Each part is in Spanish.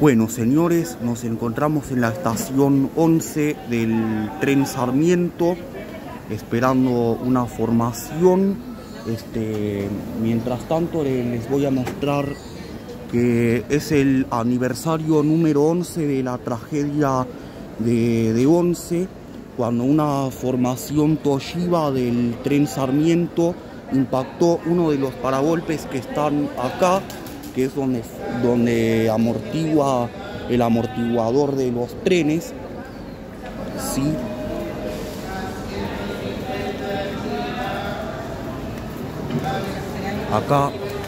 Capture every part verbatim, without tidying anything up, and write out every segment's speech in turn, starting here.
Bueno, señores, nos encontramos en la estación once del tren Sarmiento, esperando una formación. Este, mientras tanto, les voy a mostrar que es el aniversario número once de la tragedia de, de Once, cuando una formación Toshiba del tren Sarmiento impactó uno de los paragolpes que están acá, que es donde, donde amortigua el amortiguador de los trenes. Sí. Acá,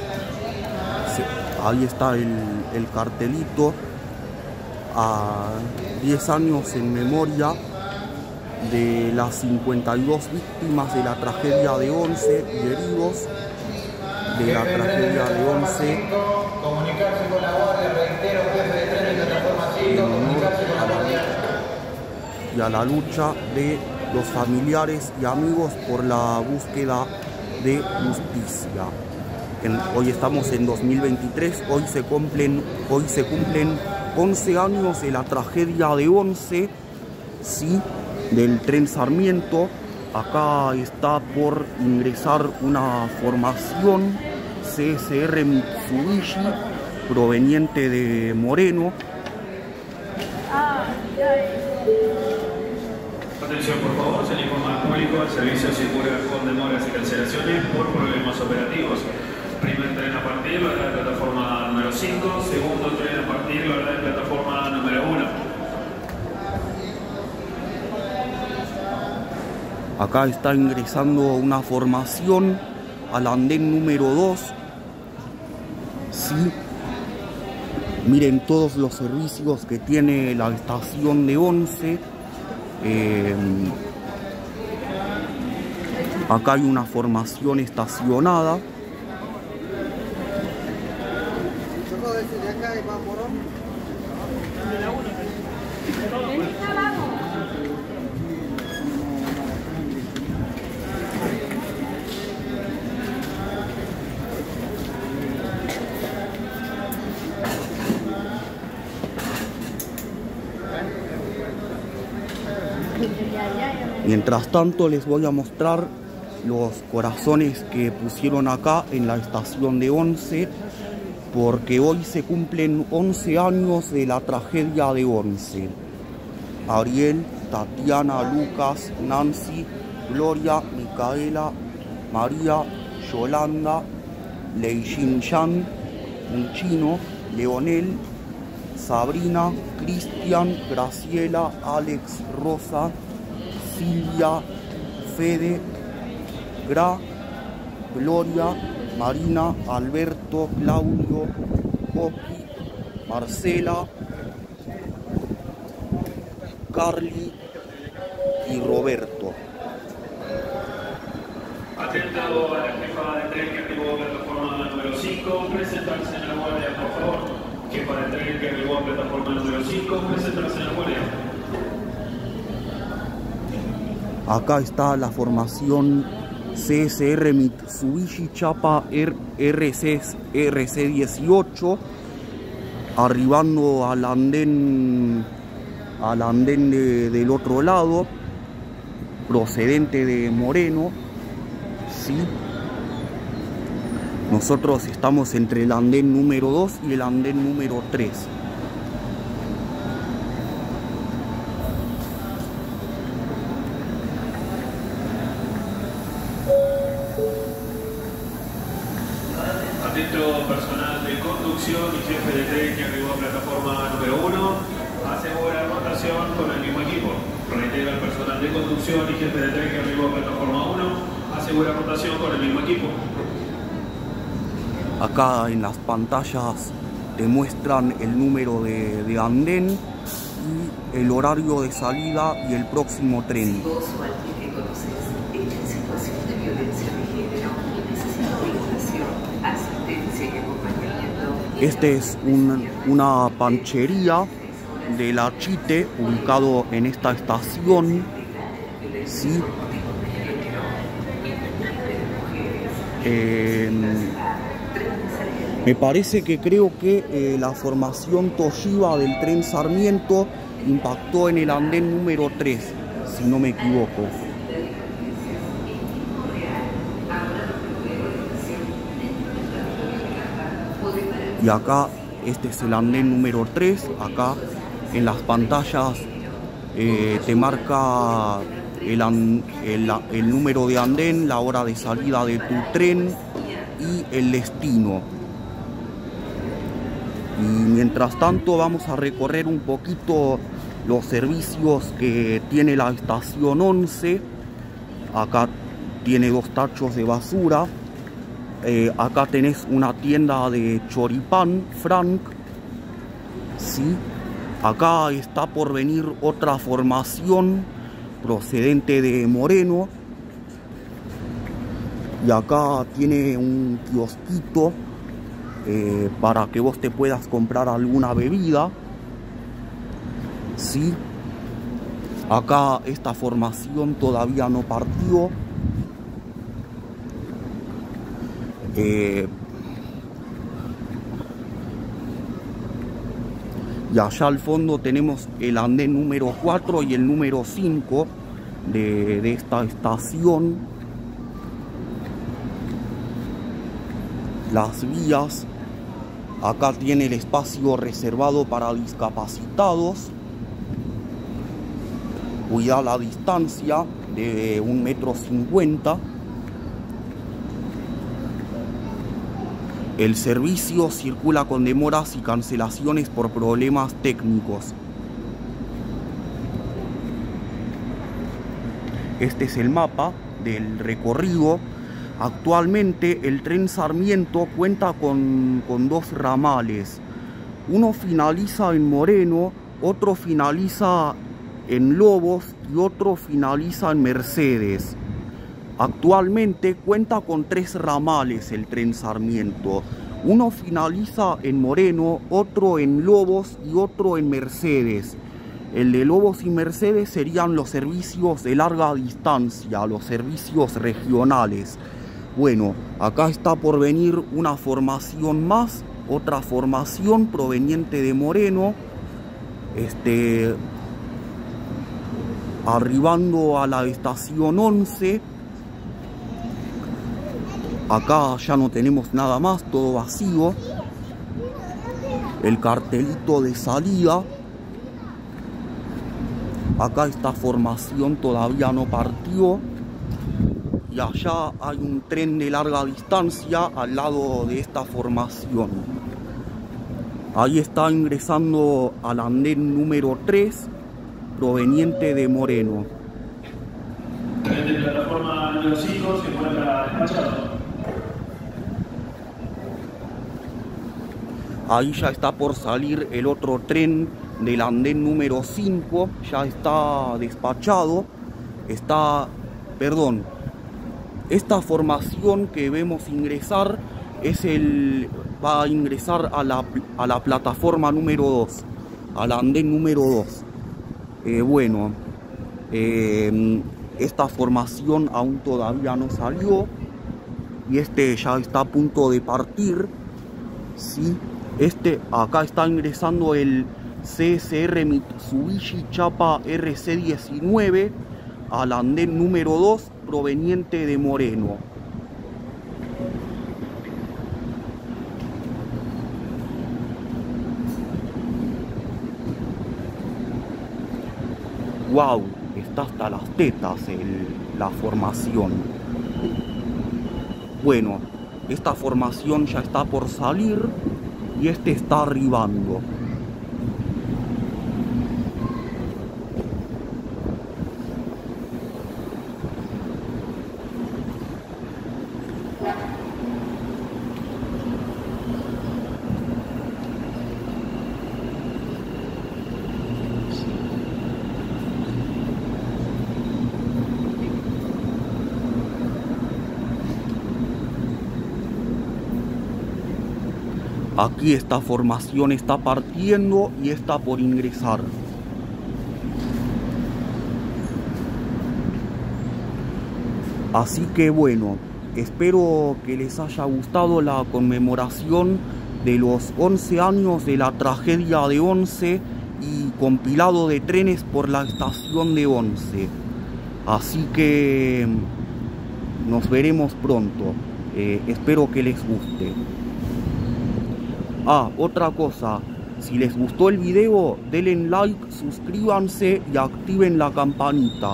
ahí está el, el cartelito, a diez años en memoria de las cincuenta y dos víctimas de la tragedia de Once y heridos de la tragedia de Once. Comunicarse con la guardia, reitero, jefe de tren de plataforma cinco, comunicarse con la guardia. Y a la lucha de los familiares y amigos por la búsqueda de justicia. En, hoy estamos en dos mil veintitrés, hoy se cumplen, hoy se cumplen once años de la tragedia de Once, sí, del tren Sarmiento. Acá está por ingresar una formación C S R Mitsubishi proveniente de Moreno. Atención, por favor, se le informa al público, el servicio circula con demoras y cancelaciones por problemas operativos. Primer tren a partir, la de plataforma número cinco, segundo tren a partir, la de plataforma número uno. Acá está ingresando una formación al andén número dos. Sí. Miren todos los servicios que tiene la estación de Once. Eh, acá hay una formación estacionada. Mientras tanto, les voy a mostrar los corazones que pusieron acá en la estación de Once, porque hoy se cumplen once años de la tragedia de Once. Ariel, Tatiana, Lucas, Nancy, Gloria, Micaela, María, Yolanda, Leijin Yan, Chino, Leonel, Sabrina, Cristian, Graciela, Alex, Rosa, Silvia, Fede, Gra, Gloria, Marina, Alberto, Claudio, Coqui, Marcela, Carly y Roberto. Atento a la jefa de tren que arribó a plataforma número cinco, presentarse en la guardia, por favor. Jefa de tren que arribó a plataforma número cinco, presentarse en la guardia. Acá está la formación C S R Mitsubishi Chapa R C dieciocho, arribando al andén, al andén de, del otro lado, procedente de Moreno. Sí. Nosotros estamos entre el andén número dos y el andén número tres. Atento personal de conducción y jefe de tren que arribó a plataforma número uno, asegura rotación con el mismo equipo. Reitero, el personal de conducción y jefe de tren que arribó a plataforma uno, asegura rotación con el mismo equipo. Acá en las pantallas te muestran el número de, de andén y el horario de salida y el próximo tren. Si vos o alguien que conoces está en situación de violencia de género y necesita orientación, asistencia y acompañamiento. Este es un, una panchería de la Chite, ubicado en esta estación. Sí. Eh, Me parece que creo que eh, la formación Toshiba del tren Sarmiento impactó en el andén número tres, si no me equivoco. Y acá, este es el andén número tres. Acá en las pantallas eh, te marca el, el, el número de andén, la hora de salida de tu tren y el destino. Y mientras tanto vamos a recorrer un poquito los servicios que tiene la estación once. Acá tiene dos tachos de basura. Eh, acá tenés una tienda de choripán, Frank. ¿Sí? Acá está por venir otra formación procedente de Moreno. Y acá tiene un kiosquito eh, para que vos te puedas comprar alguna bebida. ¿Sí? Acá esta formación todavía no partió. Eh, y allá al fondo tenemos el andén número cuatro y el número cinco de, de esta estación. Las vías. Acá tiene el espacio reservado para discapacitados. Cuida la distancia de un metro cincuenta. El servicio circula con demoras y cancelaciones por problemas técnicos. Este es el mapa del recorrido. Actualmente el tren Sarmiento cuenta con, con dos ramales. Uno finaliza en Moreno, otro finaliza en Lobos y otro finaliza en Mercedes. Actualmente cuenta con tres ramales el tren Sarmiento. Uno finaliza en Moreno, otro en Lobos y otro en Mercedes. El de Lobos y Mercedes serían los servicios de larga distancia, los servicios regionales. Bueno, acá está por venir una formación más, otra formación proveniente de Moreno. Este, arribando a la estación once. Acá ya no tenemos nada más, todo vacío. El cartelito de salida. Acá esta formación todavía no partió. Y allá hay un tren de larga distancia al lado de esta formación. Ahí está ingresando al andén número tres, proveniente de Moreno. El de plataforma número cinco se encuentra despachado. Ahí ya está por salir el otro tren del andén número cinco. Ya está despachado. Está, perdón, esta formación que vemos ingresar es el, va a ingresar a la, a la plataforma número dos, al andén número dos. Eh, bueno, eh, esta formación aún todavía no salió y este ya está a punto de partir. ¿Sí? Este, acá está ingresando el C S R Mitsubishi Chapa R C diecinueve al andén número dos proveniente de Moreno. Wow, está hasta las tetas el, la formación. Bueno, esta formación ya está por salir y este está arribando. Aquí esta formación está partiendo y está por ingresar. Así que bueno, espero que les haya gustado la conmemoración de los once años de la tragedia de Once y compilado de trenes por la estación de Once. Así que nos veremos pronto. Eh, espero que les guste. Ah, otra cosa. Si les gustó el video, denle like, suscríbanse y activen la campanita.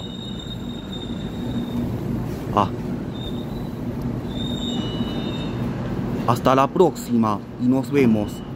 Ah. Hasta la próxima y nos vemos.